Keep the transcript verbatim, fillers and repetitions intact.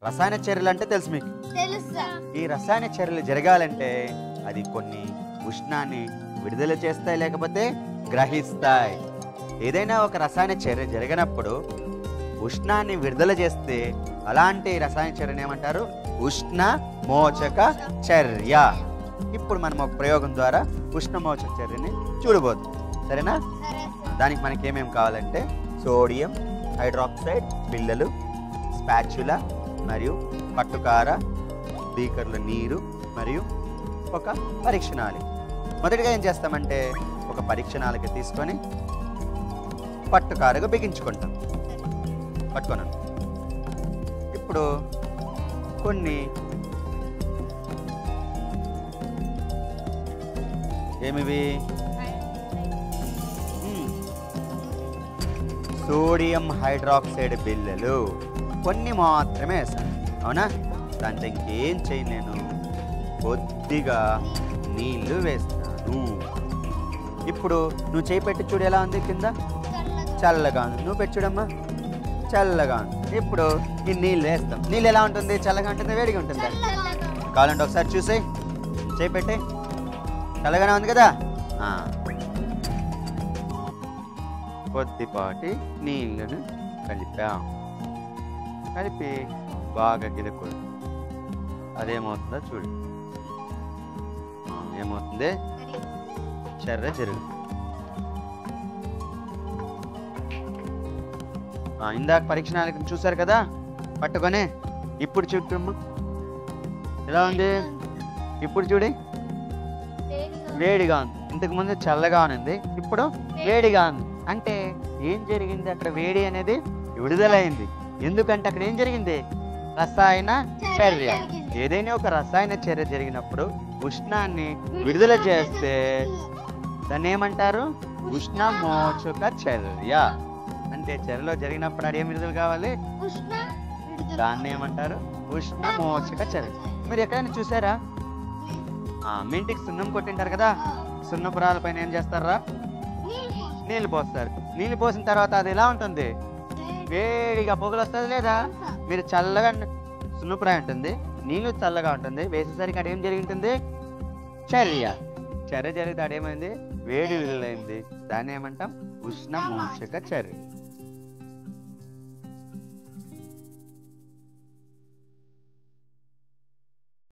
రసాయన చర్యలు అంటే తెలుసు మీకు. ఈ రసాయన చర్యలు జరగాలంటే అది కొన్ని ఉష్ణాన్ని విడుదల చేస్తాయి, లేకపోతే గ్రహిస్తాయి. ఏదైనా ఒక రసాయన చర్య జరిగినప్పుడు ఉష్ణాన్ని విడుదల చేస్తే అలాంటి రసాయన చర్యను ఏమంటారు? ఉష్ణ మోచక చర్య. ఇప్పుడు మనం ఒక ప్రయోగం ద్వారా ఉష్ణ మోచక చర్యని చూడబోతున్నాం, సరేనా? దానికి మనకి ఏమేమి కావాలంటే సోడియం హైడ్రాక్సైడ్ బిళ్ళలు, స్పాచులా మరియు పట్టుకార, బీకర్ల నీరు మరియు ఒక పరీక్ష నాళిక. మొదటిగా ఏం చేస్తామంటే ఒక పరీక్ష నాళిక తీసుకొని పట్టుకారగా బిగించుకుంటాం. పట్టుకున్నాను. ఇప్పుడు కొన్ని ఏమివి సోడియం హైడ్రాక్సైడ్ బిళ్ళలు కొన్ని మాత్రమే వేస్తాను, అవునా? దాంట్లో ఇంకేం చేయలేను, కొద్దిగా నీళ్లు వేస్తాను. ఇప్పుడు నువ్వు చేయి పెట్టి చూడు ఎలా ఉంది, కింద చల్లగా ఉంది. నువ్వు పెట్టి చూడమ్మా, చల్లగా ఉంది. ఇప్పుడు ఈ నీళ్ళు వేస్తాం. నీళ్ళు ఎలా ఉంటుంది? చల్లగా ఉంటుంది, వేడిగా ఉంటుంది? కావాలంటే ఒకసారి చూసే, చేయి పెట్టి. చల్లగానే ఉంది కదా. కొద్దిపాటి నీళ్ళను కలిపాం. కలిపి బాగా గిలుకోదు. అదేమవుతుందో చూడు. ఏమవుతుంది? చర్య జరుగు. ఇందాక పరీక్ష నాళికను చూసారు కదా పట్టుకొని. ఇప్పుడు చూడమ్మా ఎలా ఉంది. ఇప్పుడు చూడి, వేడిగా ఉంది. ఇంతకు ముందు చల్లగా ఉంది, ఇప్పుడు వేడిగా ఉంది. అంటే ఏం జరిగింది? అక్కడ వేడి అనేది విడుదలైంది. ఎందుకంటే అక్కడ ఏం జరిగింది? రసాయన చర్య. ఏదైనా ఒక రసాయన చర్య జరిగినప్పుడు ఉష్ణాన్ని విడుదల చేస్తే దాన్ని ఏమంటారు? ఉష్ణ మోచక చర్య. అంటే చర్యలో జరిగినప్పుడు అది ఏం విడుదల కావాలి? దాన్ని ఏమంటారు? ఉష్ణ మోచక చర్య. మీరు ఎక్కడైనా చూసారా? మీ ఇంటికి సున్నం కొట్టింటారు కదా, సున్నపురాల పైన ఏం చేస్తారా? నీళ్ళు పోస్తారు. నీళ్ళు పోసిన తర్వాత అది ఎలా ఉంటుంది? వేడిగా పొగలు వస్తుంది లేదా? మీరు చల్లగా సున్నపురాయి ఉంటుంది, నీళ్ళు చల్లగా ఉంటుంది. వేసేసరికి అక్కడ ఏం జరిగి ఉంటుంది? చర్య. చర్య జరిగితే అదేమైంది? వేడి విడుదలైంది. దాన్ని ఏమంటాం? ఉష్ణ మోచక చర్య.